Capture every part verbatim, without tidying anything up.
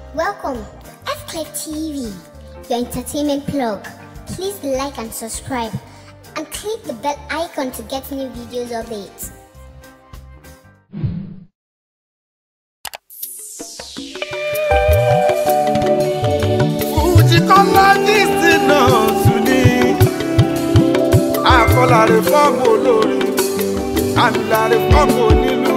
Welcome to F-Click T V, your entertainment plug. Please like and subscribe and click the bell icon to get new videos updates. La réforme olórí àti la réforme onílù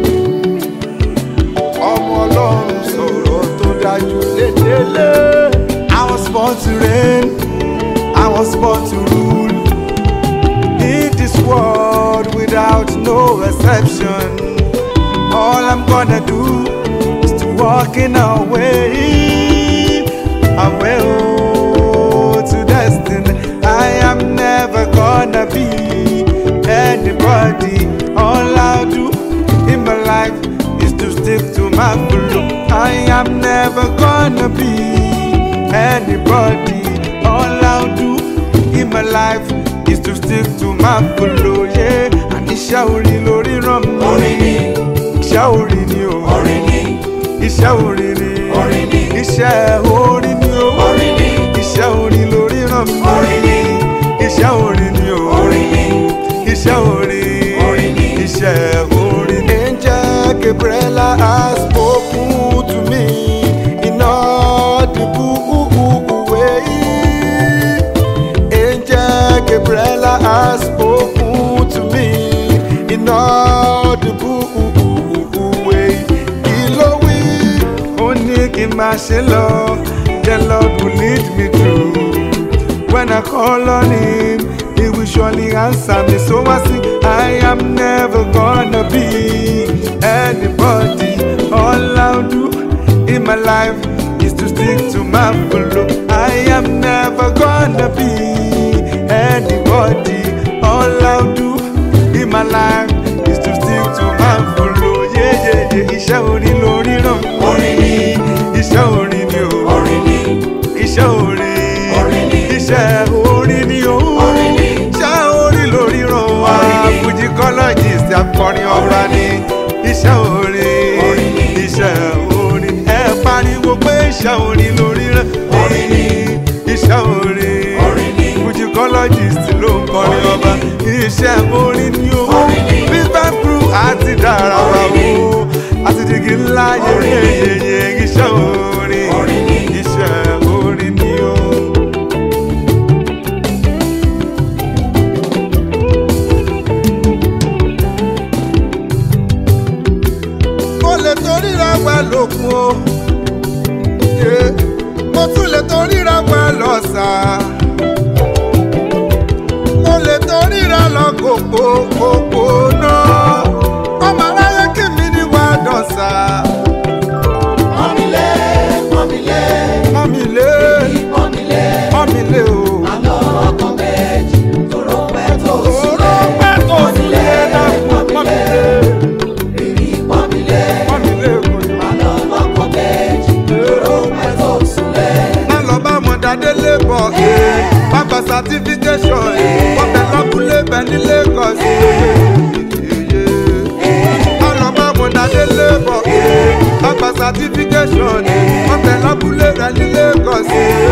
ọmọ Ọlọ́run sọ̀rọ̀ tó dájú lédélé. I was born to reign, I was born to rule in this world without no exception. All I'm gonna do is to walk in our way, our way oh, to destiny. I am never gonna be anybody. All I'll do in my life is to stick to my flow. I am never gonna be anybody. All I'll do in my life is to stick to my flow. Yeah, and iṣẹ́ orí lórí ràn mí. Orí ni. Iṣẹ́ orí ni o. Orí ni. Iṣẹ́ orí ni. Orí ni. Iṣẹ́ orí ni o. Orí ni. Iṣẹ́ orí lórí ràn mí. Orí ni. Iṣẹ́ orin ni o, orin ni. Iṣẹ́ orin, orin ni. Iṣẹ́ orin ni. Angel Gabriela has spoken to me in audible way. Angel Gabriela has spoken to me in audible way. Kí ló wí? Ó ní kí n máa ṣe lọ, the Lord will lead me through. When I call on him, he will surely answer me. So I sing, I am never gonna be anybody. All I'll do in my life is to stick to my flow. I am never gonna be anybody. All I'll do in my life is to stick to my flow. Yeah, yeah, yeah. Iṣẹ́ orin lórí ràn mí. Orin ni. Iṣẹ́ orin ni o. Orin ni. Iṣẹ́ orin. Iṣẹ́ orin ni o. Orin ni. Iṣẹ́ orin lórí ràn wá. Fujicologist akọrin ọba ni. Iṣẹ́ orin. Orin ni. Iṣẹ́ orin. Ẹ pariwo pé iṣẹ́ orin lórí ràn. Orin ni. Iṣẹ́ orin. Orin ni. Fujicologist ló ń kọrin ọba. Iṣẹ́ orin ni o. Orin ni. Fífẹ́ fúru àti dára wa o. Àti dìgì ńlá yeyeyeye. Iṣẹ́ orin. Orin ni. Iṣẹ́ orin ni o. Torí ra wá lókun o, mo tún lè torí ra wá lọ́sà, mo lè torí ra lọ kòkó kòkó náà, ọmọ aráyé kí mi ní wá dọ̀sà. Mọ́mílé, mọ́mílé, mọ́mílé, mọ́mílé, mọ́mílé o. Àlọ́ ọkàn méjì, tòró pẹ́ tó sílẹ̀, mọ́mílé, mọ́mílé. Délé bọ̀ ẹ́ bàbá certification ẹ́ wọ́n bẹ̀ lọ́kùnlé bẹ̀ ní Lagos ẹ́ ọlọ́mọ mọ̀dá délé bọ̀ ẹ́ bàbá certification ẹ́ wọ́n bẹ̀ lọ́kùnlé bẹ̀ ní Lagos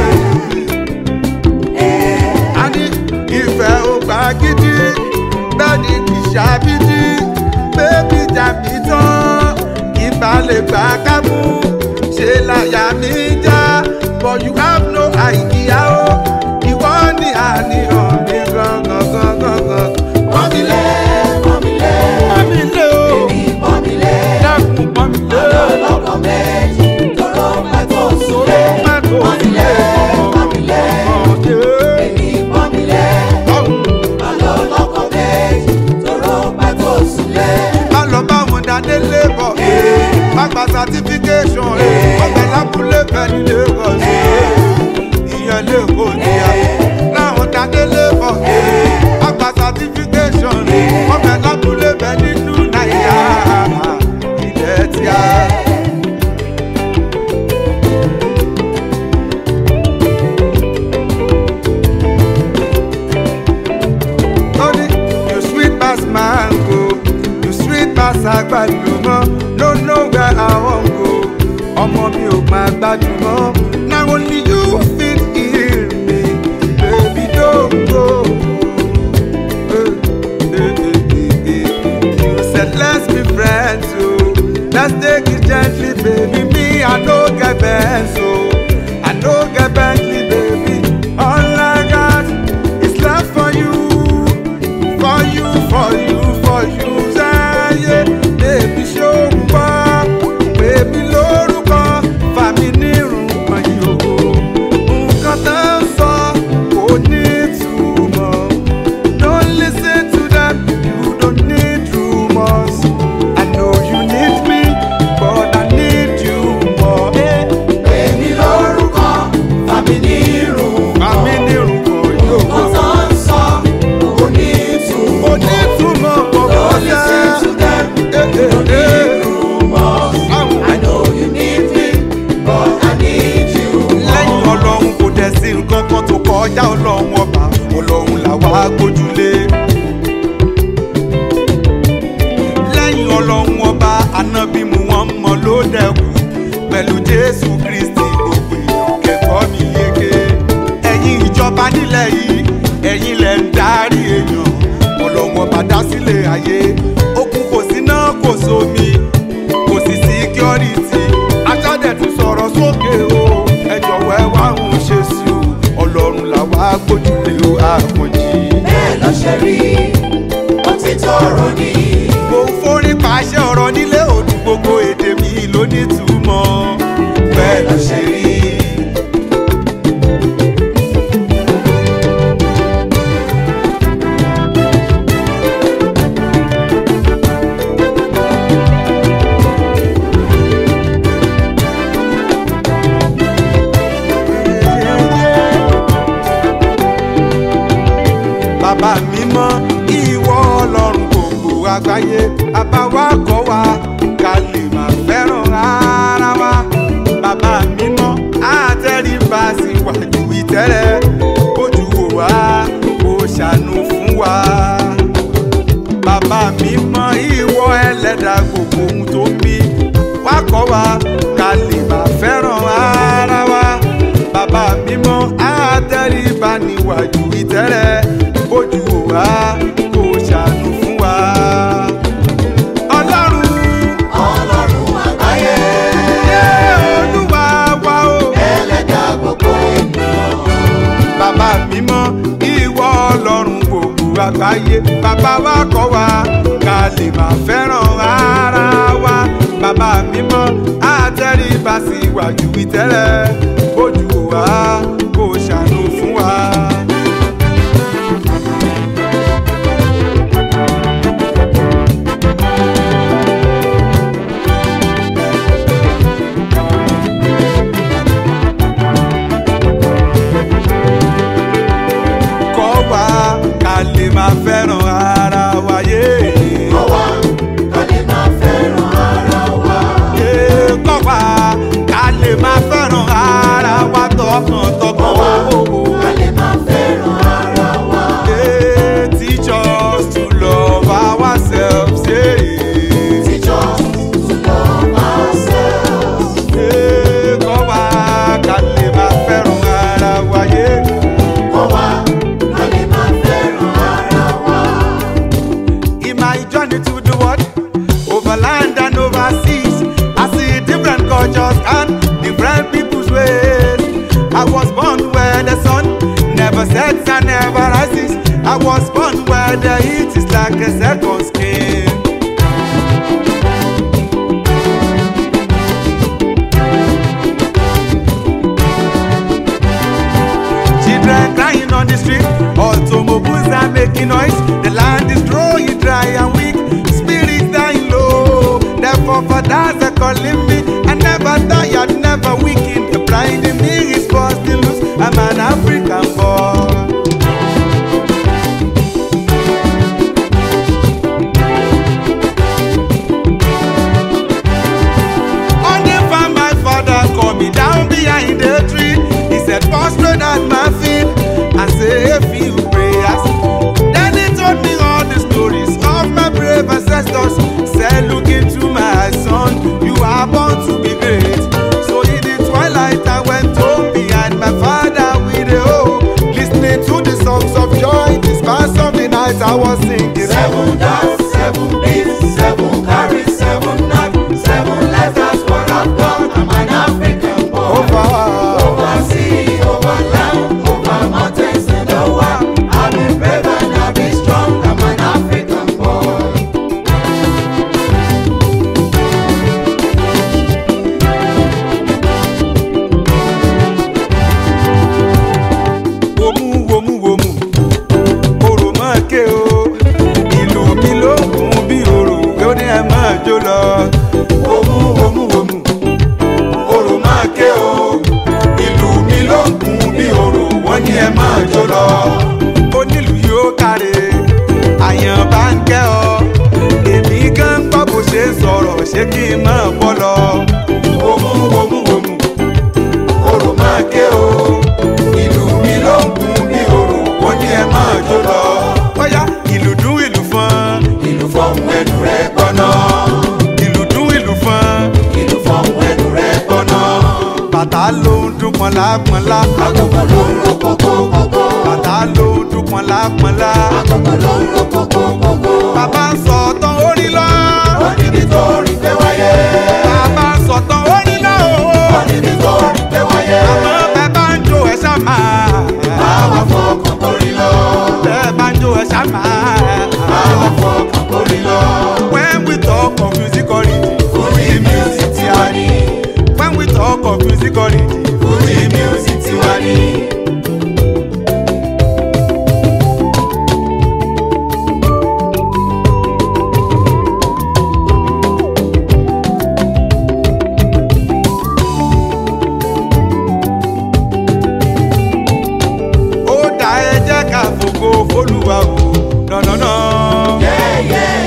ẹ́ a ní ìfẹ́ ògbà gidi bẹ́ẹ̀ ni ìṣàbídí bébí jàmí tán ìbálẹ̀ gbà kámú ṣe láyà mi já. But you have no idea, oh. Ìwọ ni àníyàn mi gangan gangan gangan. Mọ́mílé, mọ́mílé, mọ́mílé o. Èmi mọ́mílé, dákun mọ́mílé. Àlọ́ lọ́kọ̀ méjì, tóró pẹ́ tó sílẹ̀. Mọ́mílé, mọ́mílé, èmi mọ́mílé. Àlọ́ lọ́kọ̀ méjì, tóró pẹ́ tó sílẹ̀. Má lọ bá wọn dáadé lébọ̀, má gba certification, ọbẹ̀ lábúlé bẹ́ẹ̀ ní Lagos. Ìyẹn lè kó ní ayé láwọn dáadé lébọ̀, má gba certification, ọbẹ̀ lábúlé bẹ́ẹ̀ nínú Nàìjíríà ilẹ̀ tí a. You sweet pass mango, you sweet pass àgbàdo mọ́, no know where I wan go. Ọmọ mi ò máa gbádùn mọ́. Na only you fit heal me, baby don't go. You said let's be friends, oh. Let's take it gently, baby. Me, I no get bent, so I no get Bentley, baby. All I got is love for you, for you, for you, for you. Yeah, yeah. Baby, show me up, baby, lórúkọ, fàmí nírun mọ́ yìí o. Nǹkan tó ń sọ kò ní ìtumọ̀. Don't listen to them, you don't need rumors. I know you need me, but I need you more. Baby lórúkọ, fàmí nírun mọ́. Fàmí nírun mọ́ yìí o. Nǹkan tó ń sọ kò ní ìtumọ̀. Kò ní ìtumọ̀ kò Don't kọ́ listen to them, you don't need rumors. I know you need me, but I need you lẹ́yìn more. ọlọ́run kò dẹ̀ sí nǹkan kan tó kọjá ọlọ́run ọba, ọlọ́run làwa gbójúlé. lẹ́yìn ọlọ́run ọba ànábì mú wọn mọ ló dẹ̀kù, pẹ̀lú jésù kristi gbogbo èèyàn kẹ́kọ̀ọ́ mi yege. ẹ̀yin ìjọba nílẹ̀ yìí, ẹ̀yin lẹ̀ ń darí èèyàn, ọlọ́run ọba dá sílẹ̀ ayé. ogun kò sí náà kò sómi, kò sí síkírọ́rìtì, aṣáájú tún sọ̀rọ̀ sókè o. ẹ jọ̀wọ́ ẹ wá ń ṣe sí o, ọlọ́run làwa gbójúlé o àkànjì. Bẹ́ẹ̀ ló ṣe rí, ó ti tọrọ ní. mo ń forí pàṣẹ ọ̀rọ̀ nílé òdu, gbogbo èdè mi ló nítumọ̀. bẹ́ẹ̀ ló ṣe rí. bàbá mímọ́ ìwọ ọlọ́run gbogbo àgbáyé, bàbá wa kọ́ wa ká lè máa fẹ́ràn ara wa. bàbá mímọ́ àtẹríba síwájú ìtẹ́rẹ̀, ojú wò wá kó ṣàánú fún wa. bàbá mímọ́ ìwọ ẹlẹ́dà gbogbo ohun tó ń bí, wá kọ́ wa ká lè máa fẹ́ràn ara wa. bàbá mímọ́ àtẹríba níwájú ìtẹ́rẹ̀, ojú wò wá kó ṣàánú fún wa. ọlọ́run Ọlọ́run àgbáyé, yé olúwa wa o. ẹlẹ́dà gbogbo ènìyàn. bàbá mímọ́ ìwọ ọlọ́run gbogbo àgbáyé, bàbá wa kọ́ wa ká lè máa fẹ́ràn ara wa. bàbá mímọ́ àtẹríba síwájú ìtẹ́rẹ̀, ojú wò wá kó ṣàánú fún wa. kọ́ wa ká lè máa fẹ́ràn ara wa yé. Kọ́ wa ká lè máa fẹ́ràn ara wa. Yé, kọ́ wa ká lè máa fẹ́ràn ara wa tọkàntọkàn. Kọ́ wa ṣé kí n máa bọ́ lọ. Wòmú wòmú wòmú, orò máa ké o. Ìlú mi ló ń kún bí orò, ó ní ẹ máa jó lọ. Bóyá ìlú dún ìlú fọ́n. Ìlú fọ́hùn ẹnu rẹ̀ gbọ́ná. Ìlú dún ìlú fọ́n. Ìlú fọ́hùn ẹnu rẹ̀ gbọ́ná. Bàtà ló ń dún pọnlá pọnlá. Agogo ló ń ro kókó kókó. Bàtà ló ń dún pọnlá pọnlá. Agogo ló ń ro kókó kókó. Bàbá ń sọ tán orí lọ. Ó ní nítorí pé wáyé. Bàbá ń sọ tán orí lọ. Ó ní nítorí pé wáyé. Àmọ́ bẹ́ẹ̀ bá ń jó ẹ ṣá máa. Báwa fọkàn kórí lọ. Bẹ́ẹ̀ bá ń jó ẹ ṣá máa. Báwa fọkàn kórí lọ. When we talk of music origin, Fuji music tiwa ni. when we talk of music origin, Fuji music tiwa ni. ó dá ẹ jẹ́ ká fògo f'Olúwa o, nọ̀nọ̀nà. Yeah, yeah,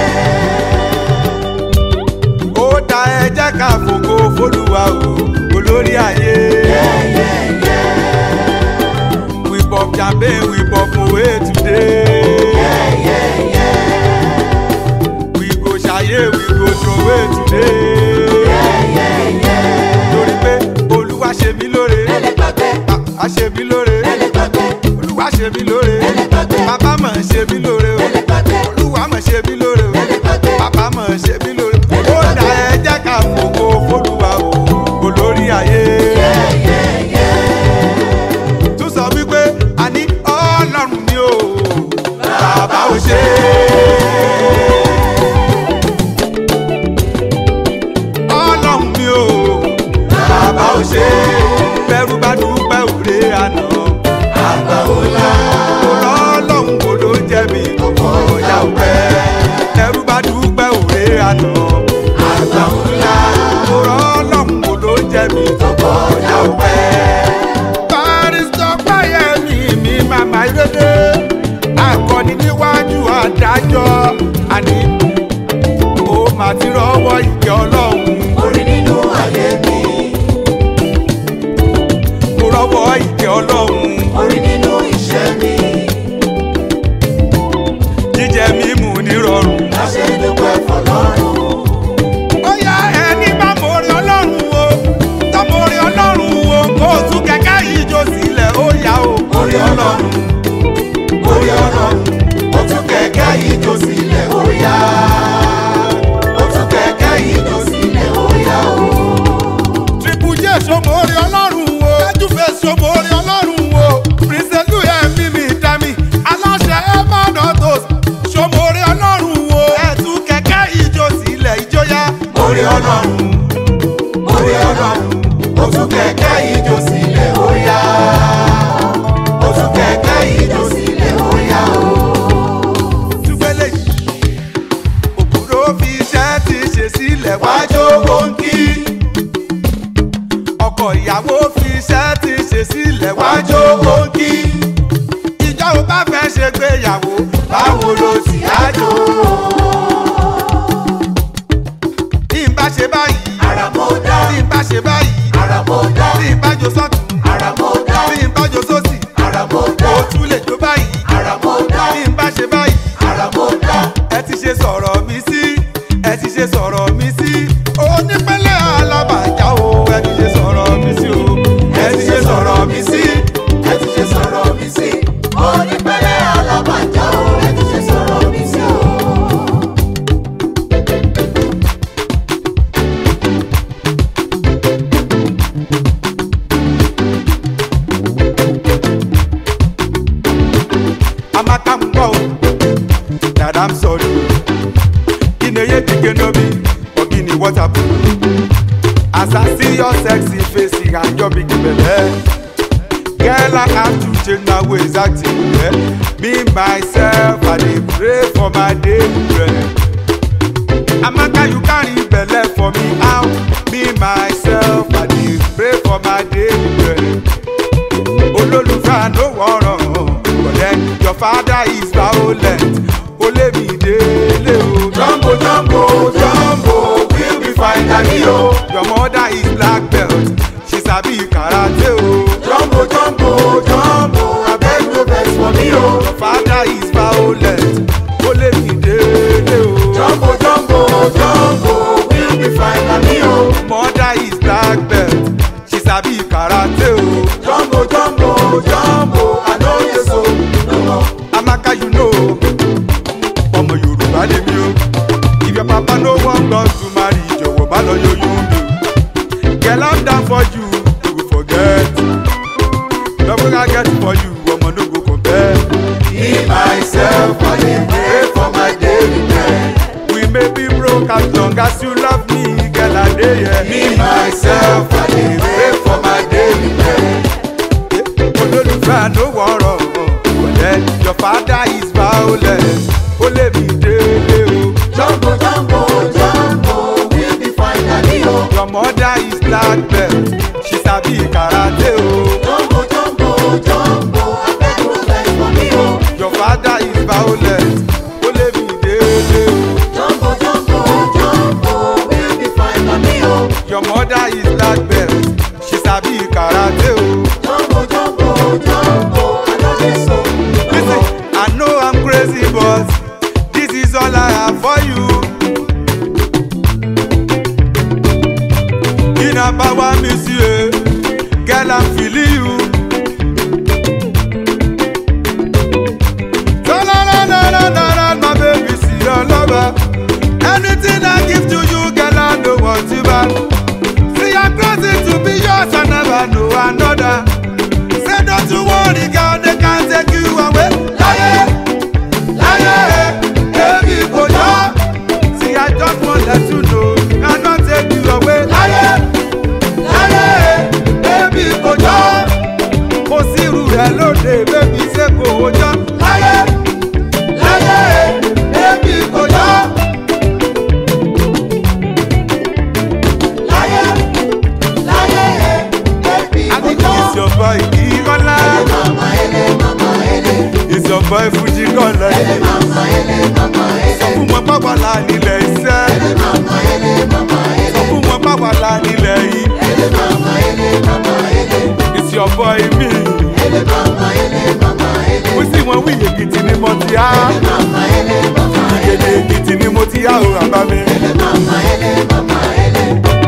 yeah. Ó dá ẹ jẹ́ ká fògo f'Olúwa o, olórí ayé. Yeah, yeah, yeah. We pop champagne, we pop moe today. Yeah, yeah, yeah. We go ṣayé, we go throway today. Yeah, yeah, yeah. Torí pé Olúwa ṣe mí lóore. Ẹlẹ́gbàgbé, A ṣe mí lóore. ẹlẹ́gbàgbé, Olúwa ṣe mí lóore. ẹlẹ́gbàgbé, Bàbá mọ̀ ṣe mí lóore o. ẹlẹ́gbàgbé, Olúwa mọ̀ ṣe mí lóore o. ẹlẹ́gbàgbé. Bàbá mọ̀ ṣe mí lóore. Ó dá ẹ jẹ́ ká fògo f'Olúwa o, olórí ayé. Yeah, yeah, yeah. Tún sọ wípé àní Ọlọ́run mi o, bàbá ò ṣe é. Ọlọ́run mi o, bàbá ò ṣe é. Bẹ́rù bá dúpẹ́ òré àná. Àgbà ọ̀la. Ọlọ́run kò ló jẹ́ mi ọ̀pọ̀ ọ̀yà ọ̀pẹ́. Bẹ́rù bá dúpẹ́ òré àná. Àgbà ọ̀la. Ọlọ́run kò ló jẹ́ mi ọ̀pọ̀ ọ̀yà ọ̀pẹ́. Barrister Fáyẹmí mi màmá ìrèdè. Akọni níwájú adájọ́. Àní ó máa ti rọ́wọ́ ìkẹ́ Ọlọ́run. Orí nínú ayé mi. Mo rọ́wọ́ ìkẹ́ Ọlọ́run. Orí nínú iṣẹ́ mi. Jíjẹ mímu nírọ̀rùn. Láṣẹ dúpẹ́ fọlọ́run. Ó yá ẹni bá mórí Ọlọ́run o, tó mórí Ọlọ́run o, kó o tún kẹ̀kẹ́ yìí jó sílẹ̀ ó yá o. Orí Ọlọ́run. Orí Ọlọ́run. Ó tún kẹ̀kẹ́ yìí jó sílẹ̀ ó yá. Ó tún kẹ̀kẹ́ yìí jó sílẹ̀ ó yá o. Triple J ṣomórí Ọlọ́run o, Ẹjúfẹ́ ṣomórí Ọlọ́run o, Prince Eluya mímí dami, aláṣẹ Emmanuel ṣomórí Ọlọ́run o, ẹ tún kẹ̀kẹ́ yìí jó sílẹ̀ ìjóyà. Orí Ọlọ́run. Orí Ọlọ́run. Ó tún kẹ̀kẹ́ yìí jó sílẹ̀ ó yá. Ó tún kẹ̀kẹ́ yìí jó sílẹ̀ ó yá o. Túgbélé yìí, òkúrò fi iṣẹ́ ti ṣe sílẹ̀ wájú òǹkì. Ọkọ ìyàwó fi iṣẹ́ ti ṣe sílẹ̀ wájú òǹkì. Ìjọ ò bá fẹ́ ṣe gbéyàwó, báwo ló sì ájò? Bí n bá ṣe báyìí, Àràmọ́dá. bí n bá ṣe báyìí, Àràmọ́dá. bí n bá jó sọ́tún, Àràmọ́dá. bí n bá jó sósì, Àràmọ́dá. ó tún lè jó báyìí. Àràmọ́dá. Bí n bá ṣe báyìí, Àràmọ́dá. ẹ ti ṣe sọ̀rọ̀ mi sí, ẹ ti ṣe sọ̀rọ̀ mi sí. Onípẹ̀lẹ̀ alábàjá o, ẹ ti ṣe sọ̀rọ̀ mi sí o. Ẹ ti ṣe sọ̀rọ̀ mi sí. Ẹ ti ṣe sọ̀rọ̀ mi sí. Onípẹ̀lẹ̀ alábàjá o. Ẹ ti ṣe sọ̀rọ̀ mi sí o. Amaka ń gbọ́ o, dada I'm sorry. Ineye dike no be, ogini what happen? As I see your sexy face, and your big belly. Girl, I have to change my ways acting. Yeah. Me, myself, I dey pray for my daily bread. Amaka, you carry belle for me out. Me, myself, I dey pray for my daily bread. Olólùfẹ́ no wọ̀rọ̀, but then your father is violent. Olè mi délé o. Jumbo, jumbo, jumbo, we sabi karate o. Jumbo, jumbo, jumbo, I know you so. No more. Amaka, you know. Ọmọ Yorùbá lè mi o. If your papa no want us to marry, jọ̀wọ́ bá lọ yóyún mi o. Girl, I'm down for you, you will forget. Love I get for you, ọmọ no go compare. Me, myself, I dey pray for my daily bread. We may be broke as long as you love me, girl, I dey here. Me, myself, I dey pray for my daily bread. Olólùfẹ́ no wọ̀rọ̀ ọ̀lẹ́, your father is violent. Ó lé mi délé o. Jumbo, jumbo, jumbo, we'll be finally o. Your mother is black belt, she sabi karate o. Jumbo, jumbo, jumbo, abeg no vex for me o. Your father is violent, ó lé mi délé o. Jumbo, jumbo, jumbo, we'll be finally o. Your mother is black belt, she sabi karate o. Jumbo, jumbo, jumbo, I know this so. Listen, I know I'm crazy, but this is all I have for you. In a power, monsieur, girl, I'm feeling you. So, na na na na na na, my baby, see your lover. Anything I give to you, girl, I don't want you back. See, I'm crazy to be yours, I never know another. Say, don't you worry, girl, they can't take you away. Liar, liar, baby, go down. See, I just want to let you know, cannot take you away. Liar, liar, baby, go down. Kò sí irú rẹ̀ lóde, baby, say go down. Liar, liar, baby, go down. Liar, liar, baby, I think go down. it's your boy, Igola. Mama, ele, mama, ele. It's your boy, Fuji Gola. Ele, mama, ele, mama, ele. Fún wọn bá wà lá nílẹ̀ iṣẹ́. Ele, mama, ele, mama, ele. Fún wọn bá wà lá nílẹ̀ yìí. Ele, mama, ele, mama, ele. It's your boy, me. Ele, mama, ele, mama, ele. Mo sì wọn wí Èkìtì ni mo ti á. Mama, ele, mama, Èdè Èkìtì ni mo ti á o àbá mi. ele, mama, ele, mama, ele.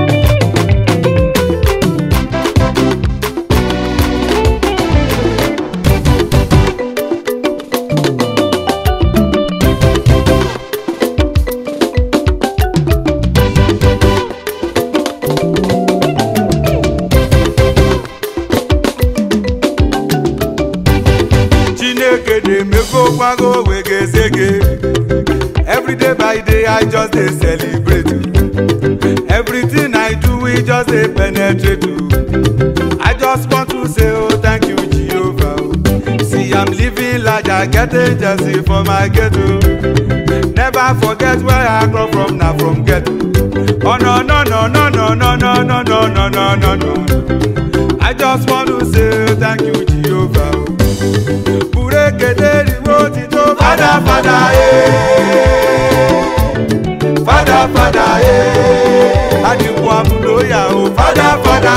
Chineke dey make go gbago wegezege. Every day by day I just dey celebrate you. Everything I do we just dey penetrate you. I just want to say oh thank you Jehovah. See I'm living large, I get agency for my ghetto. Never forget where I come from, na from ghetto. Oh no no no no no no no no no no no no no. I just want to say thank you Jehovah. Father, Father, eh. Father, Father, eh. Adigun amuloya o. Father, Father,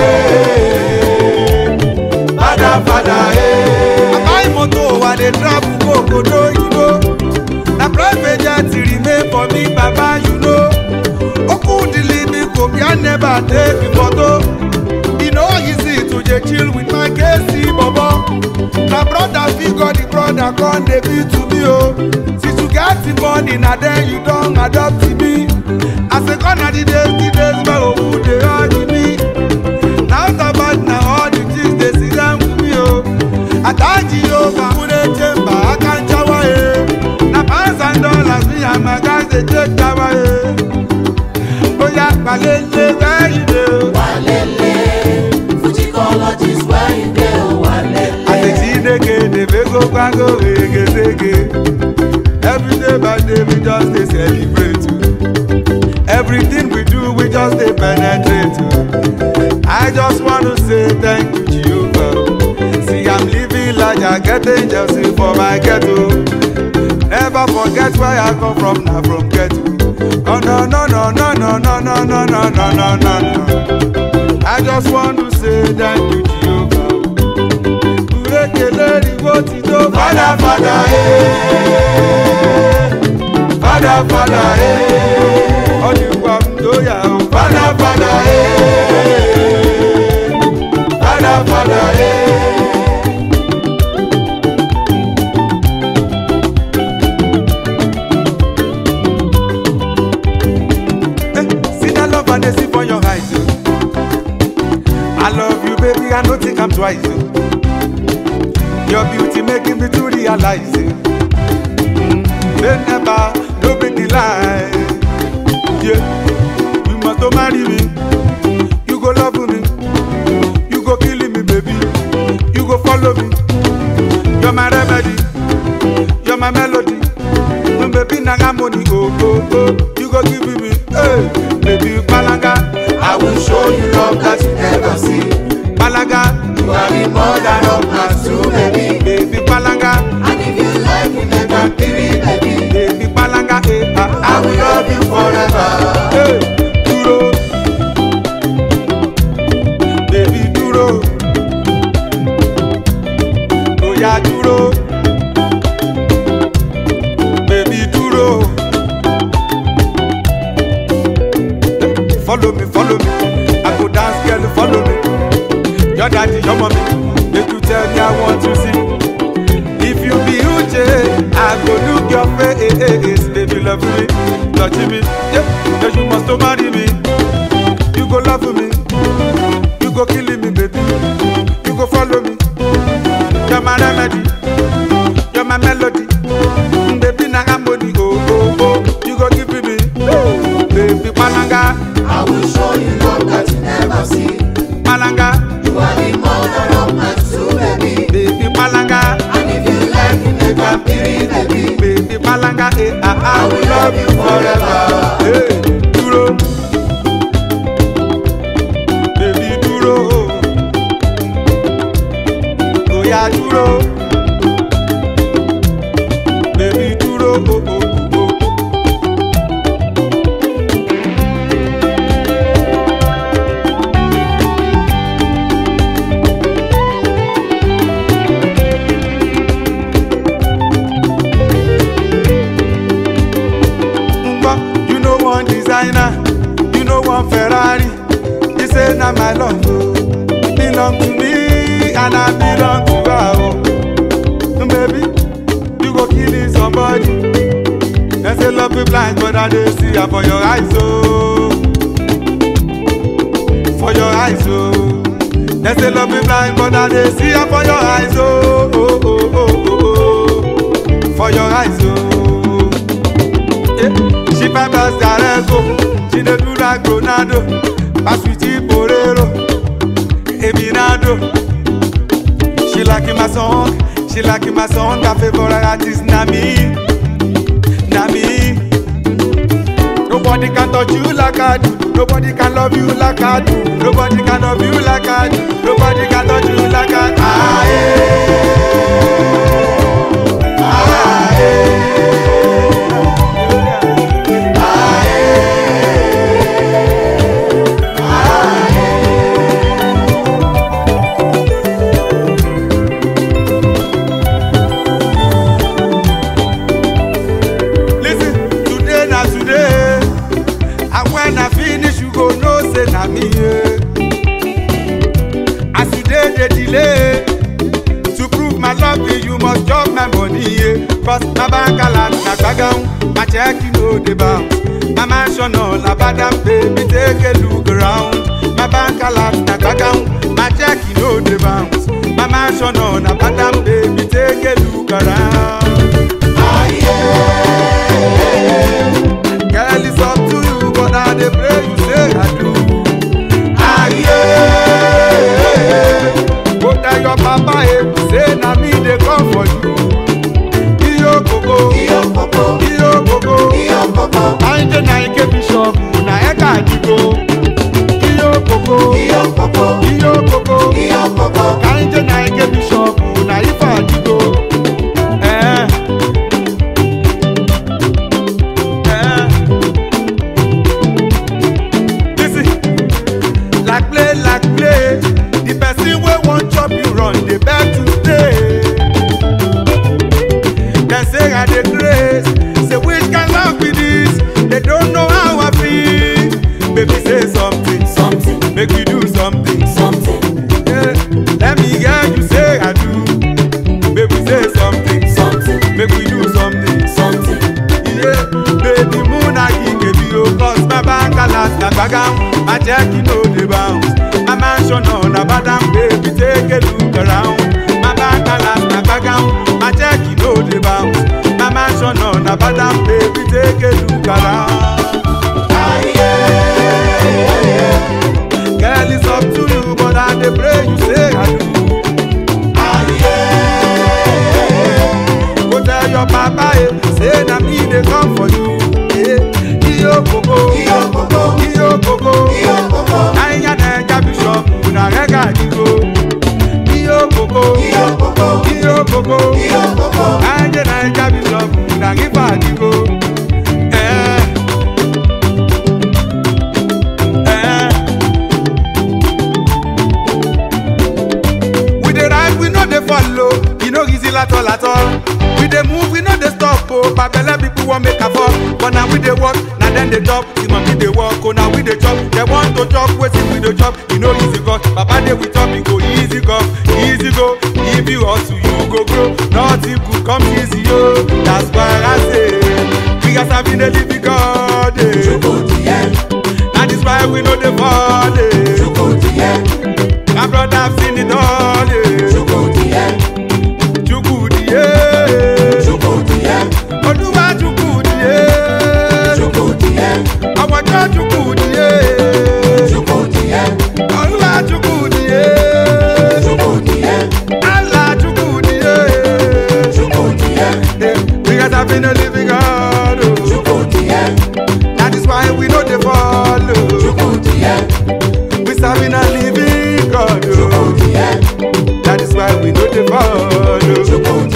eh. Father, Father, eh. Abai moto wa dey travel go Obodo Oyibo. Na private jet remain for me, Baba, you know. Oku dilibi go be I never take the photo. E no easy to dey chill with my K C bobo. Na brother figure the brother come dey be to me o. Since you get the money na then you don adopt me. As a corner the days the days wey owu dey hug me. Na about na all the things dey sit down with me o. Ataji Jehovah who dey chamber akanjawa e. Na pounds and dollars me and my guys dey take power e. Oya palele where you dey o. Walele, Fujicologist where you dey o. Walele. Chineke dey make go gbago wegezege. Every day by day we just dey celebrate you. Everything we do we just dey penetrate you. I just want to say thank you Jehovah. See I'm living large, I get angels for my ghetto. Never forget where I come from, na from ghetto. Oh no no no no no no no no no no no no. I just want to say thank you Jehovah. Father, Father, eh. Father, Father, eh. All you want to ya, Father, Father, eh. I love you, baby, I don't think I'm twice. Your beauty making me to realize it. Mm. They never, no big lie. Yeah, you must to marry me. You go love me. You go kill me, baby. You go follow me. You're my remedy. You're my melody. Mm, baby, naga money, oh, oh, oh. You go give me, hey, baby, Palanga. I will show you love that you never see. Palanga, you are the mother of my two, baby. Baby, Palanga. And if you like me, make a baby, baby. Baby, Palanga, eh, ah, I will love you forever. Hey, duro. Baby, duro. Oh, yeah, duro. Baby, duro. Follow me, follow me. I go dance, girl, follow me. Your daddy, your mommy, make you tell me I want to see. If you be Uche, I go look your face. Baby, love me, touch me, yeah, yeah, you must to marry me. You go love me, you go kill me, baby. You go follow me. You're my remedy, you're my melody. Baby, now I'm money, oh, oh, oh. You go give me, baby, Palanga. I will show you love that you never see. Palanga. You are the mother of my two, baby. Baby, Palanga. And if you like me, make a baby, baby. Baby, Palanga, eh, ah, I ah. will love you forever. Hey, duro. Baby, duro. Oh, yeah, duro. Baby, duro. Oh, oh, oh, oh. Designer, you know one Ferrari. You say now my love oh, belong to me and I belong to her. Oh. Baby, you go killing somebody. They say love be blind, but I dey see her for your eyes, oh. For your eyes, oh. They say love be blind, but I dey see her for your eyes, oh. Oh, oh, oh, oh, oh. For your eyes, oh. Yeah. She fibers Darego, she dey do like Ronaldo, pass with Porero, Eminado. She like my song, she like my song. Her favorite artist na me, na me. Nobody can touch you like I do. Nobody can love you like I do. Nobody can love you like I do. Nobody can touch you like I do. Ah, yeah. Ah, yeah. Me, yeah. As you dey dey delay to prove my love, you must chop my money, yeah. Cause my bank alert na gbagam, my check you know the bounce. My mansion all about them, baby, take a look around. My bank alert na gbagam, my check you know the bounce. My mansion all about them, baby, take a look around. Ah, yeah. Girl, it's up to you, but I dey pray you say I do. Go tell your papa, eh, say na me they come for you. Iyo koko, iyo koko, iyo koko, iyo koko. Anje na ike bishop, na eka digo. Iyo koko, iyo koko, iyo koko, iyo koko. Anje na ike bishop, na ifa digo. Eh, eh. Listen, like play, like play. The person wey wan chop you run, dey beg to stay. Dem say I dey craze, say which kind love be this? They don't know how I feel. Baby say something, something. Make we do something, something. Yeah, let me hear you say I do. Baby say something, something. Make we do something, something. Yeah, baby Muna give you, cause my bank alert na gbagam, my check you know the bounce. My mansion on a I dey pray you say I do. Go tell your papa eh, say na me dey come for you. Eh, iyo koko, iyo koko, iyo koko, iyo koko. Anya na bishop una rega digo. Iyo koko, iyo koko, iyo koko, iyo koko. Anya na bishop una riga digo. Eh, eh. We dey ride, we no dey follow. E no easy at all at all. We dey move, we no dey stop. Oh, babele people wan make a fall, but now we dey work, now then they chop. The mommy dey work, oh now we dey chop. They want to chop, wetin we dey chop. E no easy go, baba dey we chop, e go easy go, easy go. If you hustle, you go grow. Nothing good come easy, yo. That's why I say we gats have been a living God. That is why we know the fall. My brother have seen it all. Olúwa Chukudi àwọn ọjọ́ Chukudi Olúwa Chukudi Allah Chukudi because I've been a living God. That is why we know the follow. We serving a living God. That is why we know the follow.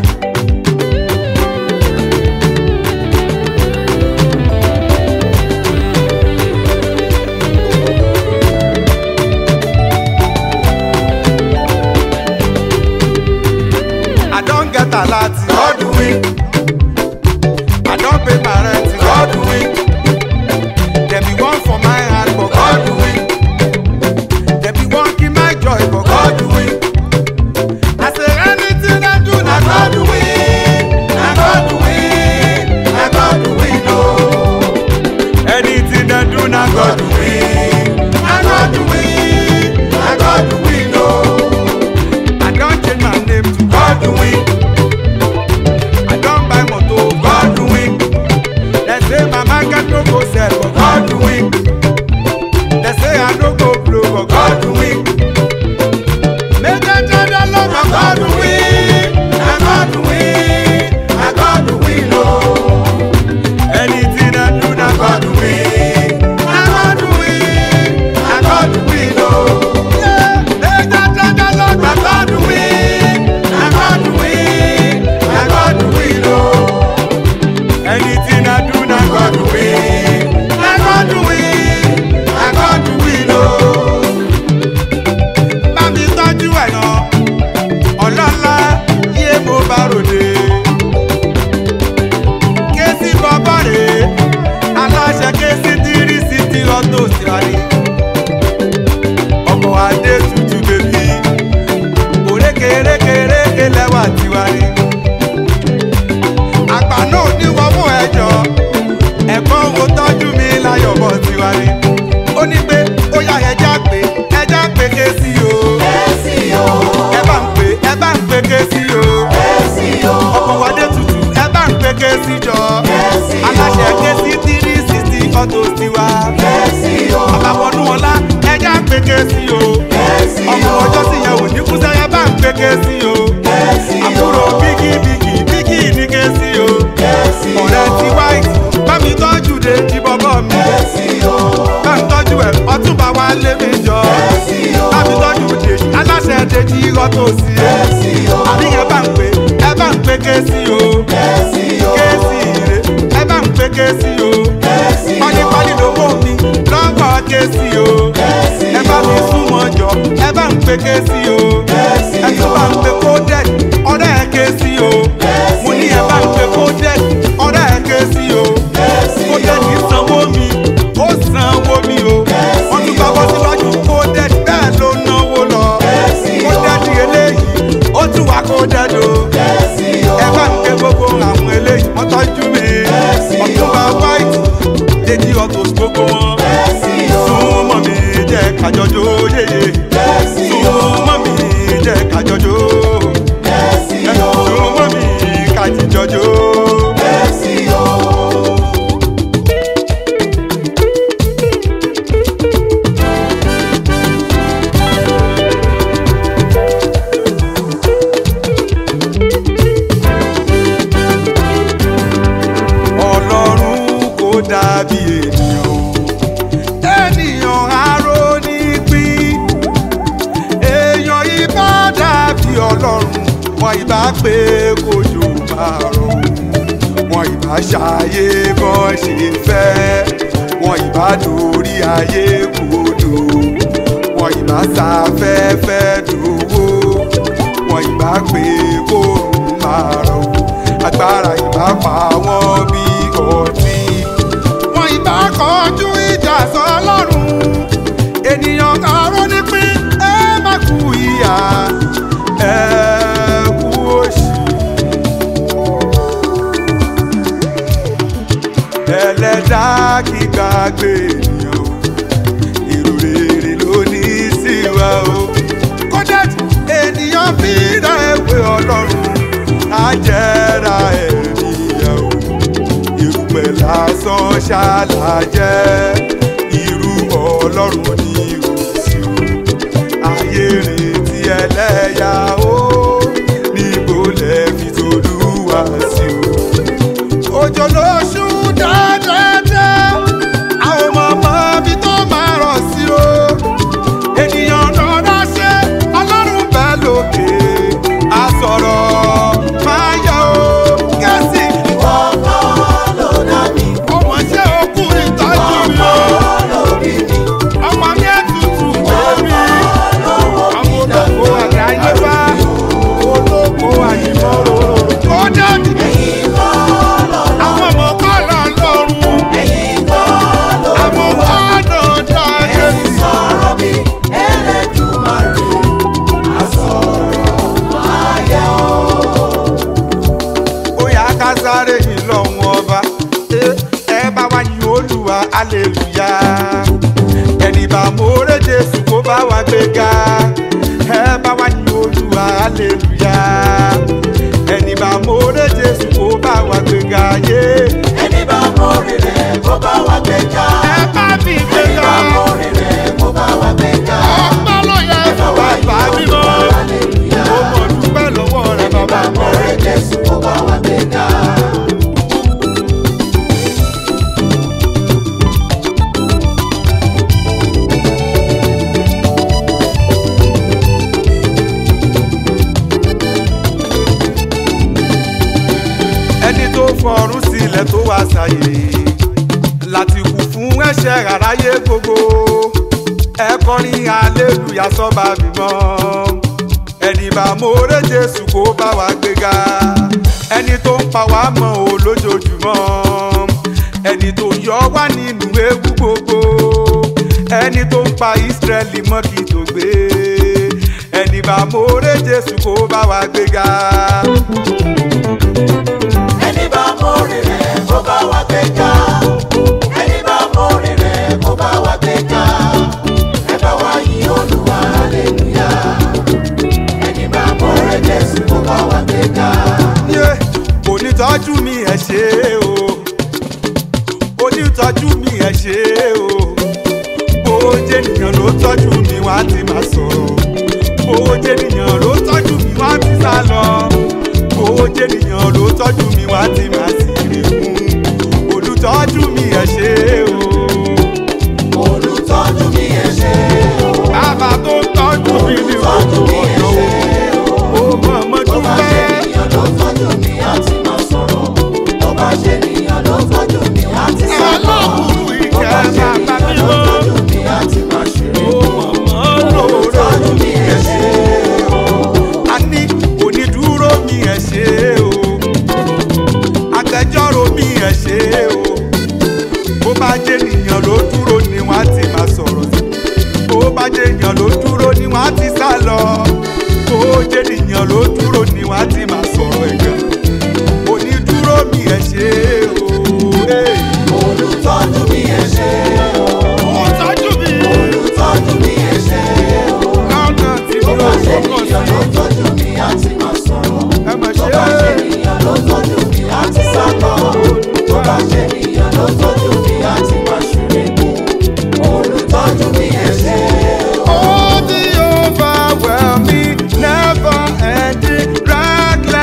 Talati, God do it. I don't pay my rent, God do it. There be one for my hand, but God do it. There be one keep my joy, but God do it. I say anything I do, now God do it. Now God do it. Now God do it, no. Anything I do, now God do it. Now God do it. Now God do it, no. I don't change my name to God do it. No go sell, but God do it. They say I don't go blow, but God do it. Make them tell the love, but God do it. I God do it. I God do it, no. Anything I do, I God do it. I God do it. I God do it, no. Yeah. Make them tell the love, but God do it. I God do it. I God do it, no. Anything I do, I God do it. Ọkọ̀ adé tutù bèbí, òrékèrékèrékè lẹ́wà tiwari. Àgbà náà ní wọ́n mú ẹjọ́, ẹ̀gbọ́n wo tọ́jú mi láyọ̀bọ̀ tiwari. Ó ní pé ó yá ẹja pé ẹja pé ké sí o. Ẹ bá ń pè ẹ bá ń pè ké sí o. Ọkọ̀ adé tutù ẹ bá ń pè ké sí jọ. Aláṣẹ ké sí tírí sixty autos tiwa. Àbáwọnú ọlá ẹja ń pè ké sí o. Ọmọ ọjọ́ sì yẹ òní kú sẹ́yẹ bá ń pè ké sí o. Àbúrò bígì bígì bígì ní ké sí o. Ọ̀rẹ́ ti white bá mi tọ́jú de ti bọ́bọ́ mi. Bá ń tọ́jú ẹ̀ Ọ̀túnba wa lé mi jọ. Bá mi tọ́jú Dèjì aláṣẹ Dèjì ọ̀tọ̀ sí i. Àbíyẹn bá ń pè ẹ bá ń pè ké sí o. Ké sí ire ẹ bá ń pè ké sí o. Pálípálí lówó mi lọ́wọ́ ké sí o. Ẹ bá mi súnmọ́ jọ ẹ bá ń pè ké sí o. Ẹ tún bá ń pè kó dẹ̀ ọ̀rẹ́ ẹ ké sí o. Mo ní ẹ bá ń pè kó dẹ̀ ọ̀rẹ́ ẹ ké sí o. Kó dẹ̀ ní sanwó mi ó sanwó mi o. Wọ́n tún bá bọ́ síwájú kó dẹ̀ bẹ́ẹ̀ ló náwó lọ. Kó dẹ̀ di eléyìí ó tún wá kó dẹ̀ do. Ẹ bá ń pè gbogbo àwọn eléyìí wọ́n tọ́jú mi. Ọ̀túnba white Dèjì autos gbogbo wọn. Súnmọ́ mi jẹ́ kájọjọ́ yéye. Súnmọ́ mi jẹ́ kájọjọ́. Súnmọ́ mi kájíjọjọ́. wọn ìbá pé kójò máa rọ̀, wọn ìbá ṣàyè bọ́n ṣe fẹ́, wọn ìbá dórí ayé kodò, wọn ìbá sáfẹ́fẹ́ dòwó, wọn ìbá pé kóòrùn máa rọ̀, agbára ìbá pa wọ́n bí ọtí, wọn ìbá kọjú ìjà sọ́lọ́run. Ènìyàn kàró ní pín ẹ má kú ìyà ẹ kú òṣì. Ẹlẹ́dà kì í gbàgbé ènìyàn o, èrò rere ló ní sí wa o. Kódà ènìyàn fi dá ẹ̀wẹ̀ Ọlọ́run àjẹrà ènìyàn o, irúpẹ̀ lásán ṣàlàjẹ́ irú Ọlọ́run ní òsì o. Ayé retí ẹlẹ́yà o, níbo lẹ fi t'Olúwa sí o. Òjò lóṣù dáadáa, àwọn ọmọ ọmọ bí tó máa rọ̀ sí o. Ènìyàn lọ́dá ṣe Ọlọ́run bẹ́ẹ̀ lókè, a sọ̀rọ̀ máa yọ o. Gẹ̀ẹ́sì Ìwọ kọ́ ló dá mi, ọmọ ṣé okú ìtọ́jú mi o. ló bí mi, Ọmọ mi ètùtù bẹ́ẹ̀ni. ló wò Àwọn mí dàgbà. olóko àdáyé bá olóko àyìnbó. Ó dàbí Ẹ̀yin kọ́ ló dá àwọn ọmọ kọ́lọ̀ lọ́rùn. ẹ̀yin kọ́ ló Àwọn wá. kọ́lọ̀ dáyé Ẹ̀yin sọ̀rọ̀ mi, Ẹlẹ́dùmarè, á sọ̀rọ̀ máa yẹ ọ́. ó yá ká sáré yìí lọ́wọ́ ọba. Ẹ bá wá yin Olúwa aleluya. Ẹni bá mọ̀ọ́rẹ́ Jésù kó bá wa gbéga. Ẹ bá wá yin Olúwa aleluya. Ẹni bá mọ̀ọ́rẹ́ Jésù kó bá wa gbéga yé. Ẹni bá mórí rẹ̀ kó bá wa gbéga. Ẹ bá mi Ẹni gbéga. bá mórí rẹ̀ kó bá wa gbéga. Ọpẹ́ ló yẹ fún bàbá mímọ́. Hallelujah. Ó mọ̀ dúpẹ́ lọ́wọ́ rẹ̀ Ẹni bá bàbá mọ́. mórí Jésù kó bá wa gbéga. Ẹni tó fọ̀run sílẹ̀ tó wá sáyé láti kú fún ẹ̀ṣẹ̀ aráyé gbogbo. Ẹ kọrin hallelujah sọ́ba mímọ́. Ẹni bá mọ̀ọ́rẹ́ Jésù kó bá wa gbéga. Ẹni tó ń pa wá mọ́ o lójoojúmọ́. Ẹni tó ń yọ wá nínú ewu gbogbo. Ẹni tó ń pa Ísírẹ́lì mọ́ kí tó gbé. Ẹni bá mọ̀ọ́rẹ́ Jésù kó bá wa gbéga. Ẹni bá mórí rẹ̀ kó bá wa gbéga. Ẹni bá mórí rẹ̀ kó bá wa gbéga. Ẹ bá wa yìn Olúwa, hallelujah. Ẹni bá mórí Jésù kó bá wa gbéga. Yé, onítọ́jú mi ẹ̀ ṣe o, onítọ́jú mi ẹ̀ ṣe o. Bó jẹ́ ènìyàn ló tọ́jú mi wá ti máa sọ̀rọ̀, bó jẹ́ ènìyàn ló tọ́jú mi wá ti sá lọ, bó jẹ́ ènìyàn ló tọ́jú mi wá ti máa sì rè fún. Olùtọ́jú mi ẹ̀ ṣe o, Olùtọ́jú mi ẹ ṣé o. bàbá tó ń tọ́jú mi ní Olùtọ́jú mi ẹ ọ̀dọ́ ṣé o. o, ó mọ̀ mọ́ Tó bá ṣe dúpẹ́. ènìyàn ló tọ́jú mi á ti máa sọ̀rọ̀. Tó bá ṣe ènìyàn ló tọ́jú mi á ti sá lọ. Ọlọ́run Tó bá ìkẹ́ ṣe bàbá ènìyàn ló mímọ́. tọ́jú mi á ti máa ṣeré. Ó mọ̀ mọ́ lóore. Olùtọ́jú mi ẹ ṣé o. A ní onídúró mi ẹ̀ ṣe o, agbẹjọ́rò mi ẹ̀ ṣe o. Bó bá jẹ́ ènìyàn ló dúró ni wọ́n á ti máa sọ̀rọ̀ sí. Bó bá jẹ́ ènìyàn ló dúró ni wọ́n á ti sá lọ. Bó jẹ́ ènìyàn ló dúró ni wọ́n á ti máa sọ̀rọ̀ ẹ̀gàn. Onídúró mi ẹ̀ ṣe o. Hey. Olùtọ́jú mi ẹ ṣé o. Ó tọ́jú mi Olùtọ́jú mi ẹ ṣé o. lọ́nà tí Tó mi bá ò ṣe fọkàn ènìyàn ló sí. tọ́jú mi á ti máa sọ̀rọ̀. Ẹ mà Tó ṣe bá ṣe é. ènìyàn ló tọ́jú mi á ti sá lọ. Tó bá ṣe ènìyàn ló tọ́jú mi á ti máa ṣeré. Olùtọ́jú mi ẹ ṣé o. Oh, the overwhelming, never ending, reckless.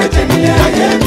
rẹpẹtẹ nílé ayé mi.